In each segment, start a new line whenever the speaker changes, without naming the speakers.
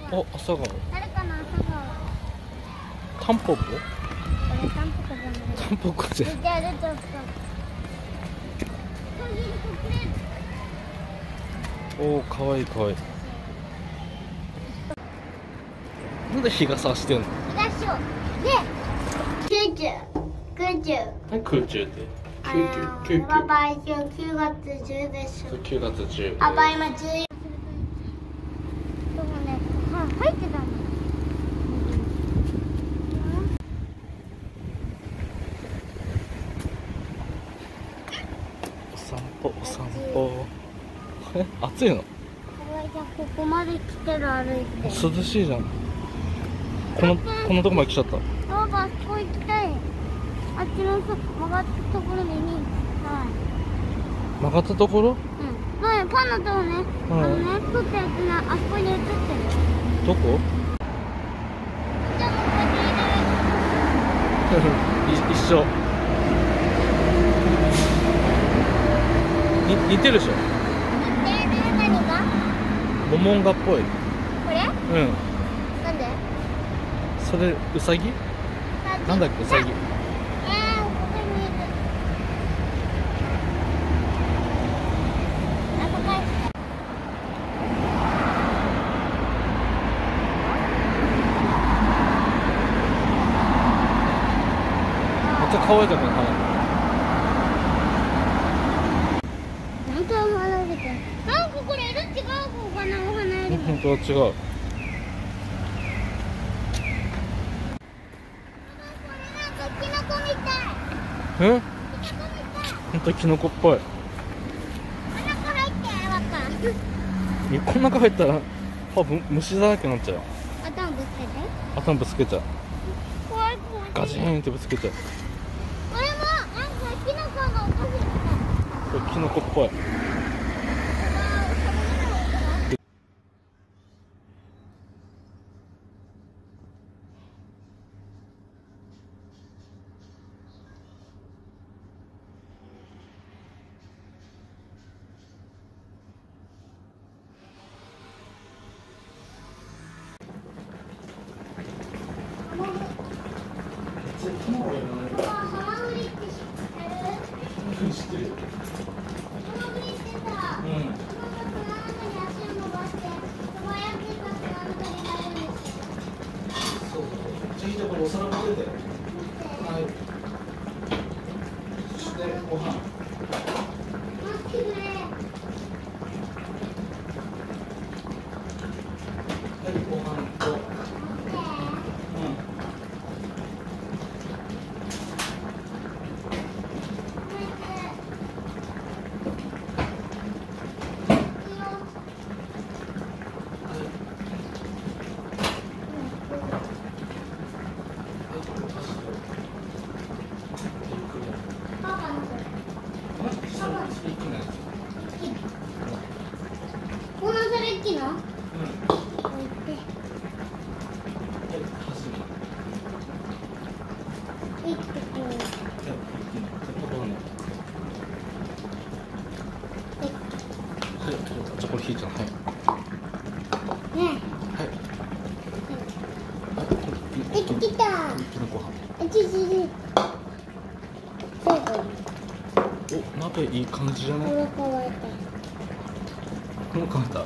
あ、朝顔。
誰かの朝顔。
タンポポ？
これタンポポじゃない。
タンポポじゃん。
じゃあ出ちゃった。
おお、かわいいかわいい。なんで日が差してんの？
東を。で、空中。
何空中って？
パパ今日9月10でしょ。
9月10。
パパ今10。でもね、入ってたの。
お散歩お散歩。え、暑いの？
おばあちゃんここまで来てる歩いて。
涼しいじゃん。このとこまで来ちゃった。
パパあそこ行きたい。あっちの曲がったところで見に行きたい。
曲がったところ？
うん。前パンのとこね、撮ったやつね、あそこに映ってる。
どこ？
じゃあもうこうやって入れる。
一緒。似てるでしょ？
何が？
モモンガっぽい。
これ？
うん。
なんで？
それウサギ？なんだっけウサギ？
ここにいる。あそこへ。
めっちゃ可愛いじゃん、花。
なんかお花出てる。なんかこれ色違うお花よりも。
本当は違う。
キノコみたい。
え？
キノコみたい。
本当にキノコっぽい。
お腹入ってわかん。
この中入ったら虫だらけになっちゃう。
頭ぶつけて。
頭ぶつけちゃう。
怖い怖い。
ガチーンってぶつけちゃう。
これもなんかキノコのお菓子みたい。
これキノコっぽい。知ってるよ。じゃあこれお皿持ってて。はい。そしてご飯。はい、ご飯と。
このそれっきの？
じゃあこれひーちゃん、はい。
ね
はい。
できた。
きのこ飯。
最後に。
お、鍋いい感じじゃない？
お腹沸いた。
もう乾いた。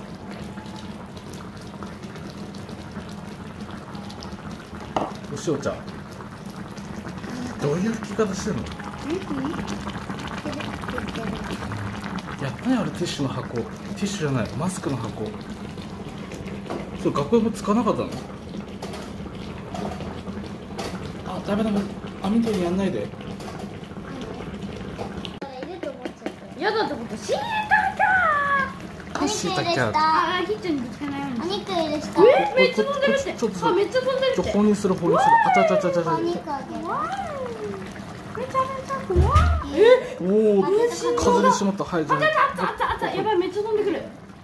お塩茶。どういう吹き方してんの？やったね、あれティッシュの箱。ティッシュじゃない、マスクの箱。そう、学校も使わなかったの？あ、ダメダメ。網取りやんないで。
やだってことしいたか
しいたけある。
あ、ヒッチョにぶつからないように。
お肉入れした。
めっちゃ飛んでるって。
ちょっと
あ、めっちゃ飛んでるって。
放任する。あちゃちゃちゃちゃちゃ。
お肉あげる。
めちゃめちゃ怖い。
おお、風でしまった。はい、じゃ
あったやばい、めっちゃ飛んでくる。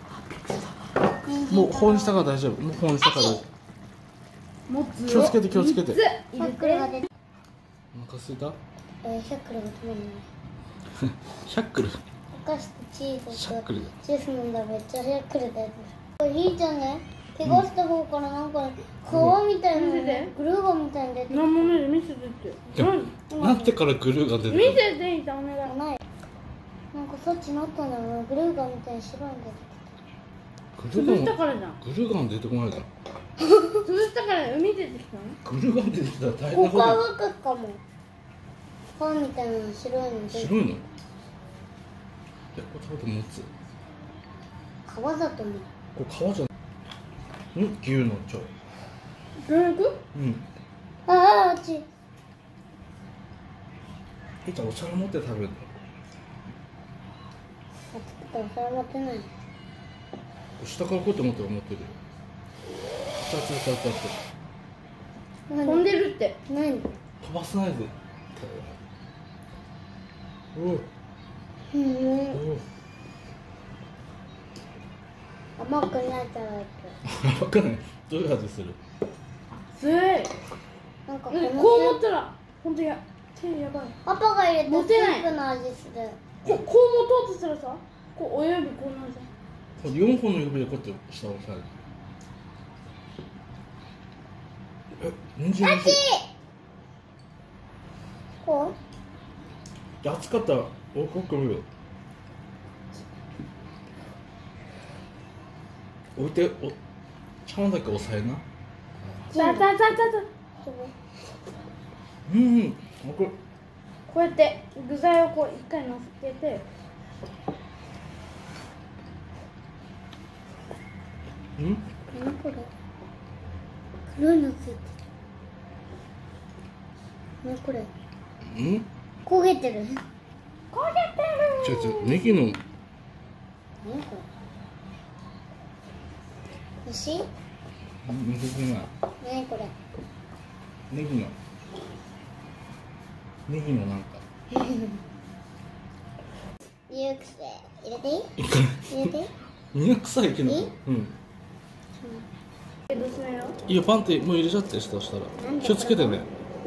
もう放任したから大丈夫。もう放任したから大丈
持つ
夫。気をつけて気をつけて。
シャックルが出る。
お腹すいた？
シャックルが止めるの。
シャックル。
お菓子とチーズと
シャックル。
ジュース飲んだらめっちゃシャックル出る。ひーちゃんね、 怪我した方からなんか皮みたいな
見せて
グルーガンみたいに出て
なんもない見せてって
いやなってからグルーが出て
見
る。
せていたお願い。
ないなんかそっちなったんだよグルーガンみたいに白いんだよ
潰した
グ
からじゃん。
ルーガン出てこないじゃん。
潰したから海出てきたの？
グルーガン出てきたら大変
ここは
なことだよ。
若かも皮みたいな白いの出て
白いの？これ食べて持つ。
皮だと思う
これ皮じゃない。牛の腸。
どういうこと？
うん。
あっち
えちゃんお皿持って食べるの？
それ持ってない
下からこうやって持ってる持ってる。あった。
飛んでるって。
何
飛ばさないで。おお。
甘くなっちゃう
わかんない。どういう味する？
すごい。
なんか
こう
この
持ったら本当や手やばい。
パパが入れたス
持てない
ープの味する
こう持とうとしたらさ、こう親指こうなるじゃん。
これ4本の指でこうやって下を押さえる。人参美味しい。
こ
熱かったら奥見る。置いて茶碗だけ押さえな。
ザザザザザ。
うんこれ
こうやって具材をこう一回乗せて、
何これ黒いのついてる何これ
うん
焦げてる
焦げてる。
違うネギの
何これ美味しい
ネギが
何これ
ネギのなんか
ミルクセ入れていい
いいか
入れていい
身が臭いけど
いい
うん
どうしないよ。
いいよパンってもう入れちゃって下したら
なんで
気をつけてね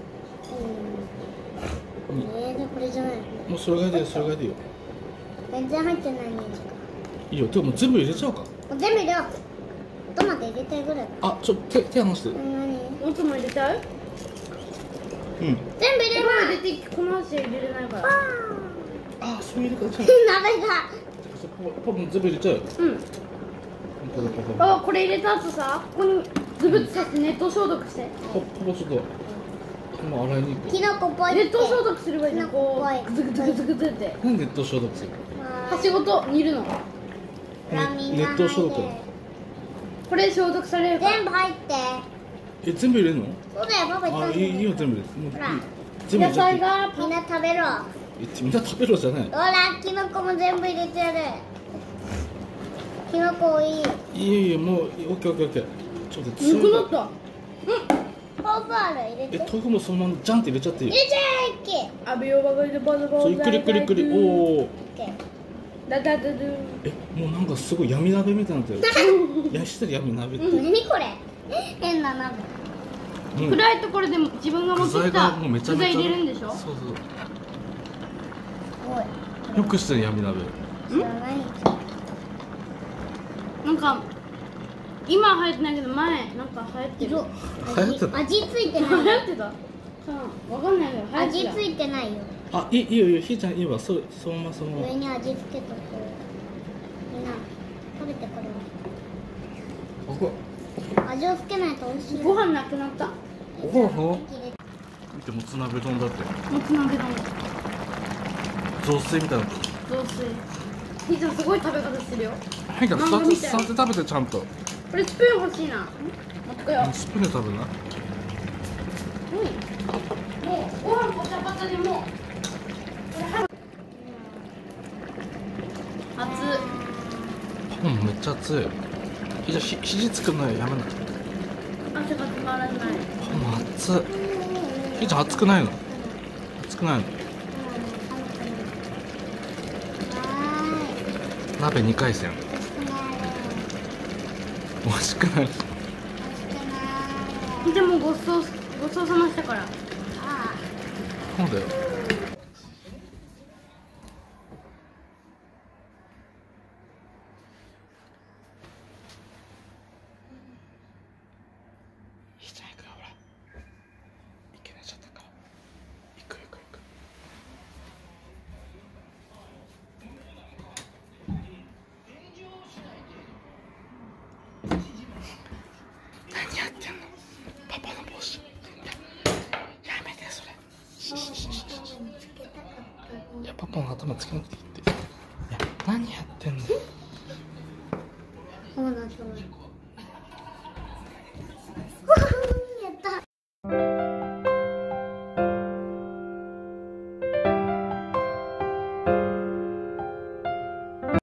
でこれじゃない
もうそれがいいでそれがいいでよ
全然入ってないね
いいよでも全部入れちゃおうか
もう全部入れようトマト入れたいぐらい
あ手離して
何
もつも入れちゃう？
うん
全部入れ
今
る
入れてこの足は入れれないから。
あそういう入れ方じゃん
鍋が
パパも全部入れちゃうよ
うん。あ、これ入れた後さ、ここにズブッとさして熱湯消毒して。
パパちょっと今洗いに行く
キノコポイって
熱湯消毒すればいいじゃん。こうグズグズグズグズって。
なんで熱湯消毒する
箸ごと煮るの。
ラミンが
熱湯消毒
入る
これ消毒されるから。
全部入って
全部入れるの
そうだよパパ言
あ
った
いいよ全部入れてもういい
ほら
野
全部入れちゃっていい
菜が
みんな食べろ
みんな食べろじゃない
ほらキノコも全部入れてやるキノコいい
いいよもうオッケーちょっと
ぬくなった。
豆腐ある入れて
豆腐もそのままジャンって入れちゃっていい
入れちゃえっけ
アビオバガリでバズバ
そう
ズ。
ゆっくりおお
オッケー
ダダダダ。
もうなんかすごい闇鍋みたいになってるやしてる闇鍋って
何これ変な鍋
うん
暗いところでも自分が持って
具材
きた
がもうめちゃ
具
めちゃ
材入れるんでしょ。
そう
おい
よくしてる闇鍋
知らない
なんか今は流行ってないけど前なんか流行ってる。
色
流行ってた
味ついて
流
ない
行ってた。さあわかんないけど流行ってた。
味ついてないよ
あいいよひーちゃんいいわそのままそのまま
上に味付けとくみんな食べてこれ
ここ
味をつけないと美味しい
ご飯なくなった。
ご飯見てもつ鍋丼だって
もつ鍋丼。
雑炊みたいな
雑炊。ひーちゃんすごい食べ方してるよ。
はいから
漫画みたい
2つ食べてちゃんと
これスプーン欲しいな。持ってこよう。
スプーンで食べるな
もうご飯ポチャポチャでもうこれ早く熱っ。
めっちゃ熱いじゃあ肘つくのやめない
汗が止まらない。
もう熱いひーちゃん熱くないの熱くないの鍋2回戦美味しくない
でもごちそうさましたから。
そうだよひーちゃん行くよ、ほら。いけないちゃったから。行く。何やってんの？パパの帽子。やめてそれ。いや、パパの頭つけなくていいって。いや、何やってんの？
ママの頭